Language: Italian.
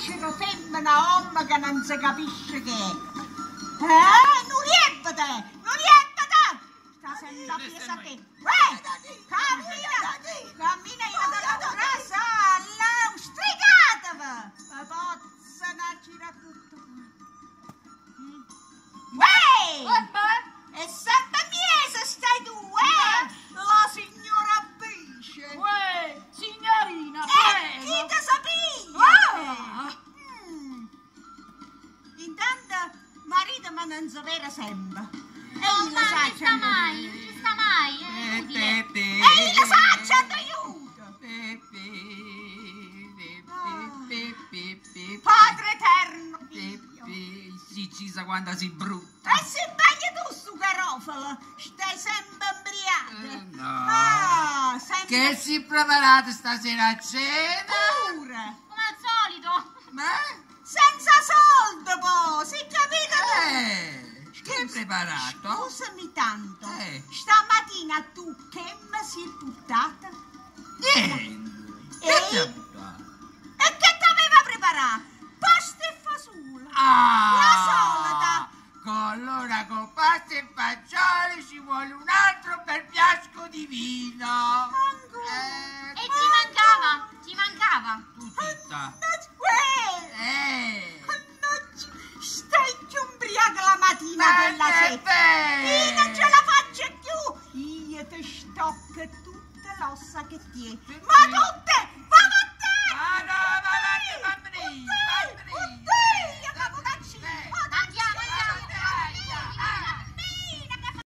c'era sempre una omma che non si capisce che è. Non riempite! Sta sempre appesa a te. Cammina io dalla tua casa, stregatavi! La pozza ne gira tutto. E sempre miese stai tu, La signora Bisce! Signorina, Chi te sapiglia? Intanto marito ma non sapere sempre. No, ma non sta mai, è inutile. Ehi, lo faccia, ti aiuto! Padre eterno! Si cisa quando si brutta. E si bagna tu su garofalo! Stai sempre imbriaco! No. Sempre Che si preparate stasera a cena? pure! Come al solito. Ma? Senza soldo, po! Si capito tu? Che hai preparato? Scusami tanto, Stamattina tu che mi si è buttata? Niente. E Che ti ha buttato? che t'aveva preparato? Pasta e fasullo! Ah! La solita! Allora con pasta e fagioli ci vuole un altro bel fiasco di vino. Ancora! E ci mancava. Tutta. Stai più ubriaca la mattina della sera! Io non ce la faccio più! Io ti stocco tutte le ossa che tieni! Ma tutte! Va a te! Ah no, va avanti, bambini!